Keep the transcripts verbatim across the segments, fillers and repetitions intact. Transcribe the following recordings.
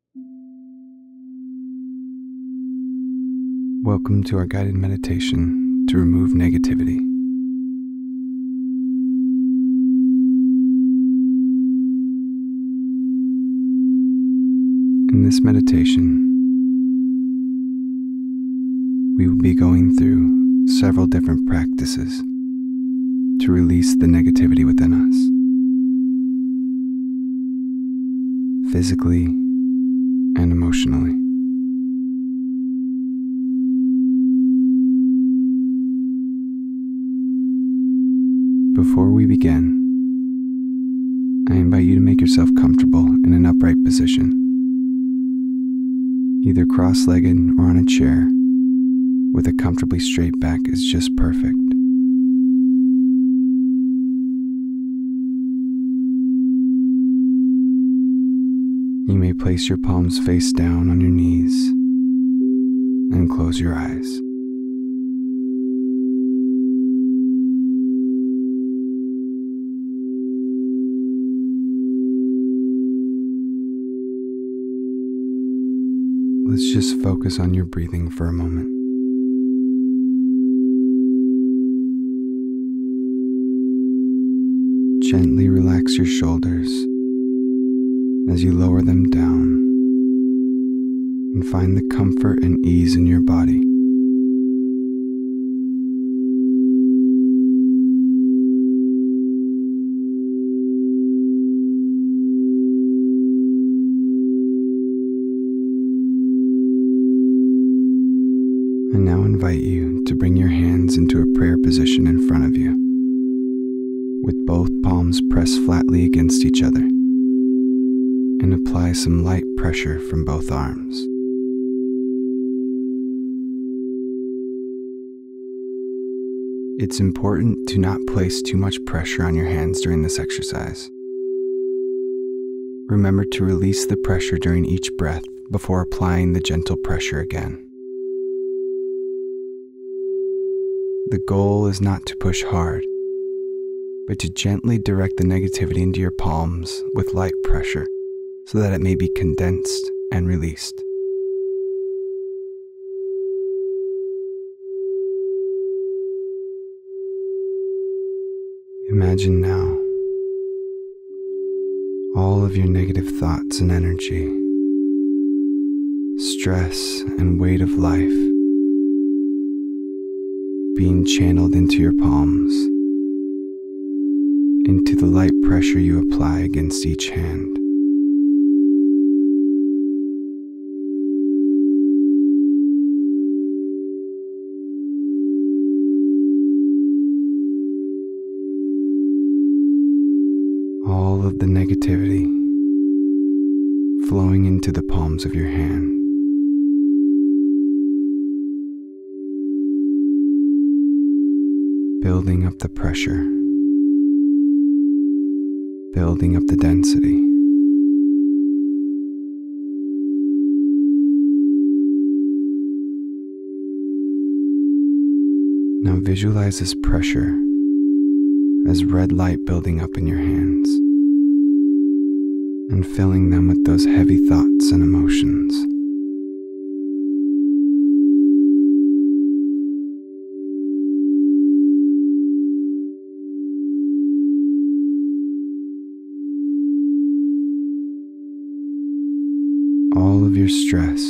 Welcome to our guided meditation to remove negativity. In this meditation, we will be going through several different practices to release the negativity within us, physically and emotionally. Before we begin, I invite you to make yourself comfortable in an upright position, either cross-legged or on a chair with a comfortably straight back is just perfect. You may place your palms face down on your knees and close your eyes. Let's just focus on your breathing for a moment. Gently relax your shoulders as you lower them down and find the comfort and ease in your body. I now invite you to bring your hands into a prayer position in front of you, with both palms pressed flatly against each other, and apply some light pressure from both arms. It's important to not place too much pressure on your hands during this exercise. Remember to release the pressure during each breath before applying the gentle pressure again. The goal is not to push hard, but to gently direct the negativity into your palms with light pressure so that it may be condensed and released. Imagine now all of your negative thoughts and energy, stress and weight of life being channeled into your palms, into the light pressure you apply against each hand. All of the negativity flowing into the palms of your hand. Building up the pressure, building up the density. Now visualize this pressure as red light building up in your hands and filling them with those heavy thoughts and emotions. All of your stress,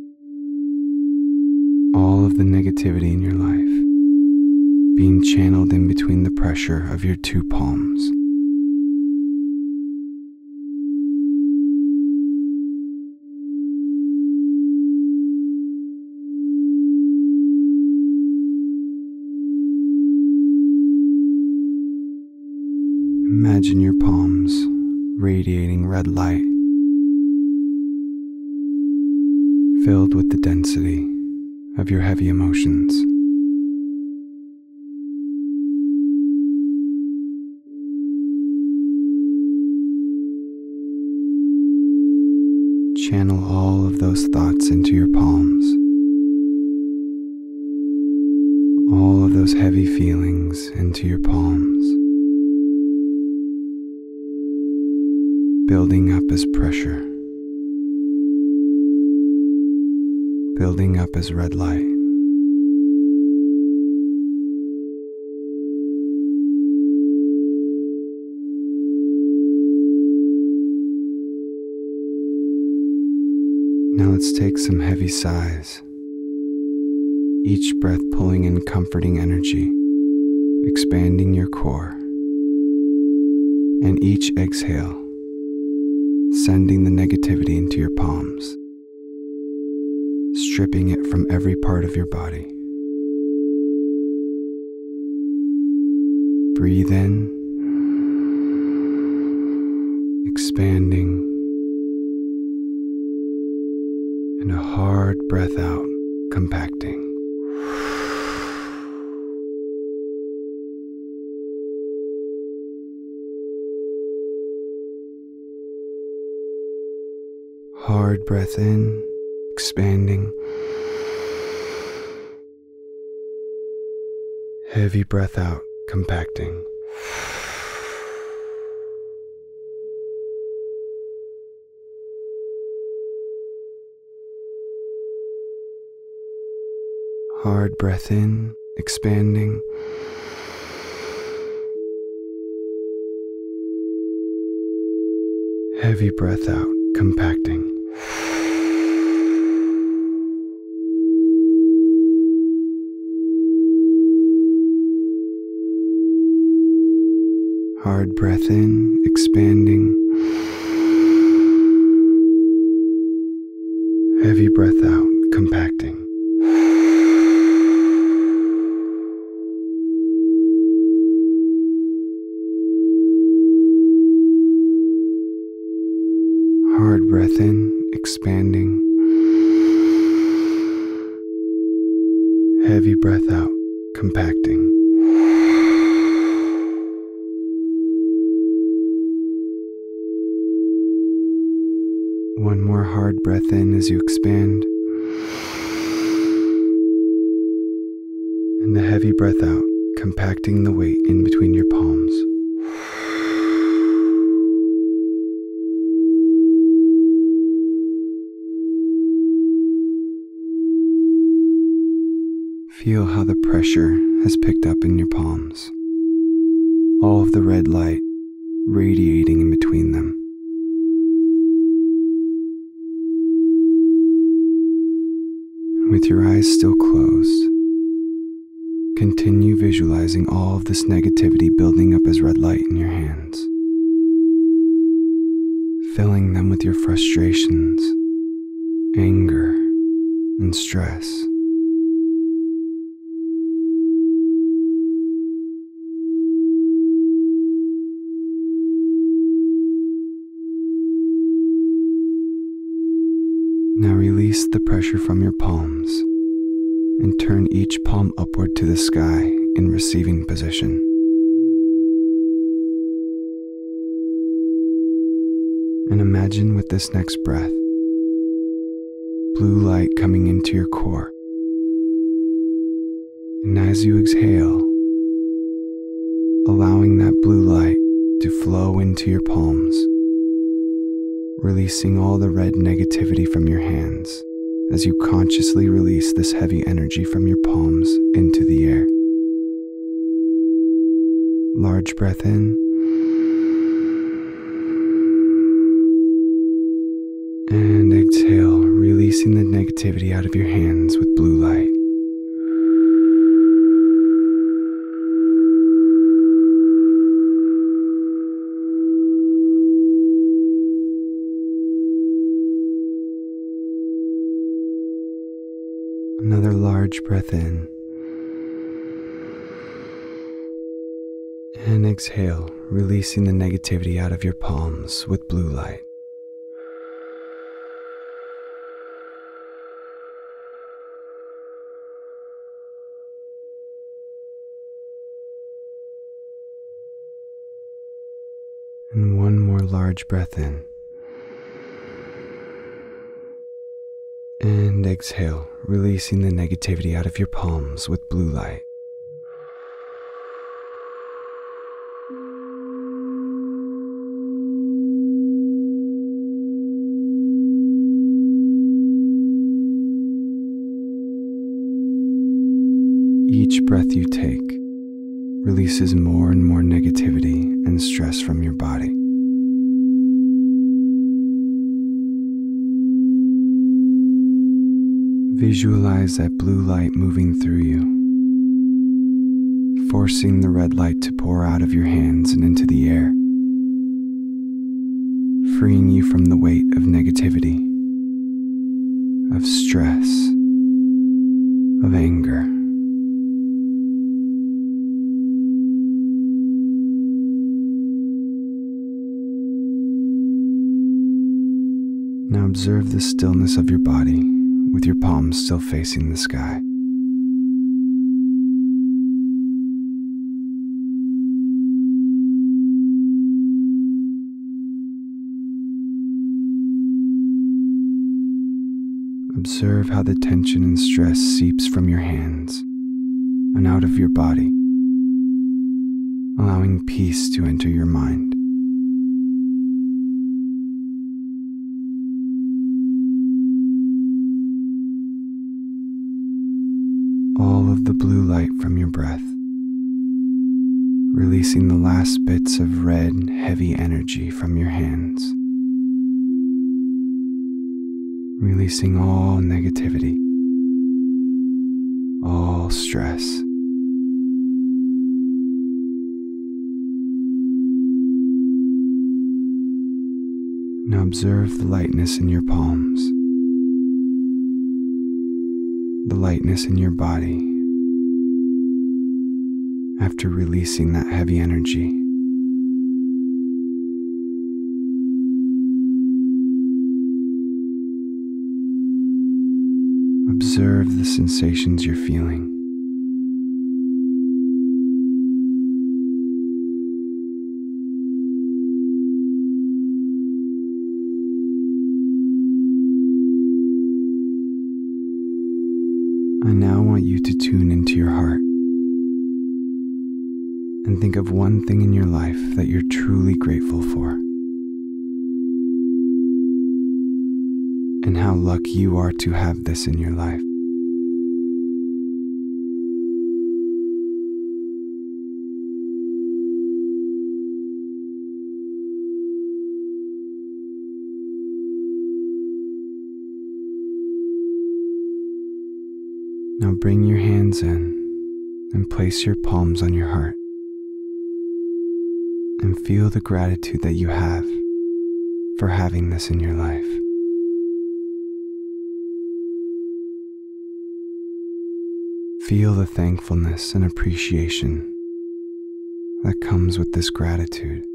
all of the negativity in your life being channeled in between the pressure of your two palms. Imagine your palms radiating red light, filled with the density of your heavy emotions. Channel all of those thoughts into your palms, all of those heavy feelings into your palms, building up as pressure. building up as red light. Now let's take some heavy sighs, each breath pulling in comforting energy, expanding your core, and each exhale sending the negativity into your palms, stripping it from every part of your body. Breathe in, expanding, and a hard breath out, compacting. Hard breath in, expanding. Heavy breath out, compacting. Hard breath in, expanding. Heavy breath out, compacting. Hard breath in, expanding. Heavy breath out, compacting. Hard breath in, expanding. Heavy breath out, compacting. One more hard breath in as you expand, and the heavy breath out, compacting the weight in between your palms. Feel how the pressure has picked up in your palms, all of the red light radiating in between them. With your eyes still closed, continue visualizing all of this negativity building up as red light in your hands, filling them with your frustrations, anger, and stress. Now release the pressure from your palms and turn each palm upward to the sky in receiving position. And imagine with this next breath, blue light coming into your core. And as you exhale, allowing that blue light to flow into your palms, releasing all the red negativity from your hands as you consciously release this heavy energy from your palms into the air. Large breath in, and exhale, releasing the negativity out of your hands with blue light. Another large breath in, and exhale, releasing the negativity out of your palms with blue light. And one more large breath in, and exhale, releasing the negativity out of your palms with blue light. Each breath you take releases more and more negativity and stress from your body. Visualize that blue light moving through you, forcing the red light to pour out of your hands and into the air, freeing you from the weight of negativity, of stress, of anger. Now observe the stillness of your body with your palms still facing the sky. Observe how the tension and stress seeps from your hands and out of your body, allowing peace to enter your mind. All of the blue light from your breath, releasing the last bits of red, heavy energy from your hands, releasing all negativity, all stress. Now observe the lightness in your palms, the lightness in your body after releasing that heavy energy. Observe the sensations you're feeling. I now want you to tune into your heart and think of one thing in your life that you're truly grateful for, and how lucky you are to have this in your life. Now bring your hands in and place your palms on your heart and feel the gratitude that you have for having this in your life. Feel the thankfulness and appreciation that comes with this gratitude.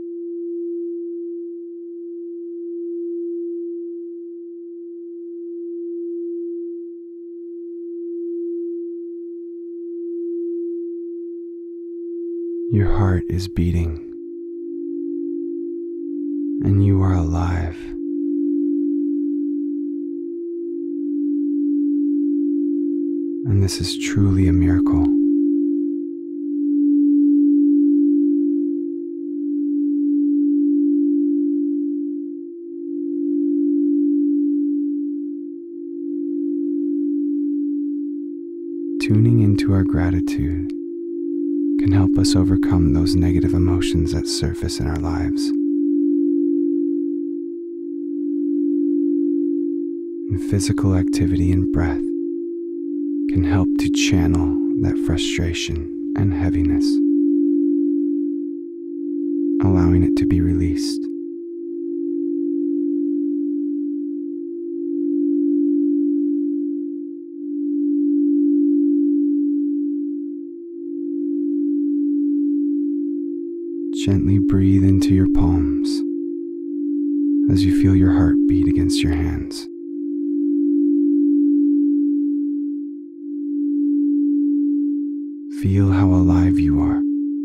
Your heart is beating, and you are alive. And this is truly a miracle. Tuning into our gratitude can help us overcome those negative emotions that surface in our lives. And physical activity and breath can help to channel that frustration and heaviness, allowing it to be released. Gently breathe into your palms as you feel your heart beat against your hands. Feel how alive you are.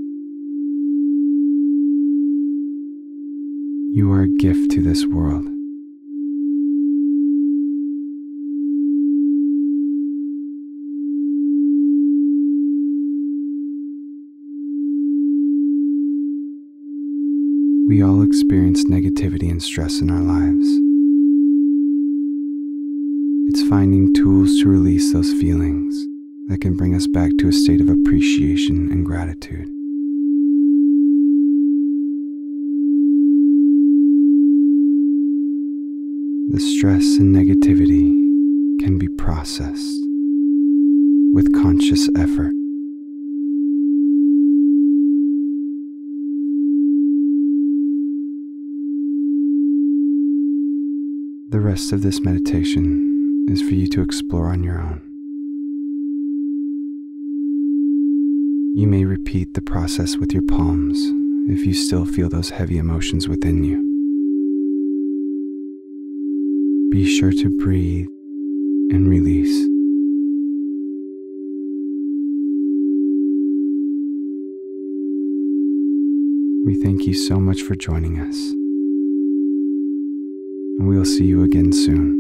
You are a gift to this world. We all experience negativity and stress in our lives. It's finding tools to release those feelings that can bring us back to a state of appreciation and gratitude. The stress and negativity can be processed with conscious effort. The rest of this meditation is for you to explore on your own. You may repeat the process with your palms if you still feel those heavy emotions within you. Be sure to breathe and release. We thank you so much for joining us, and we'll see you again soon.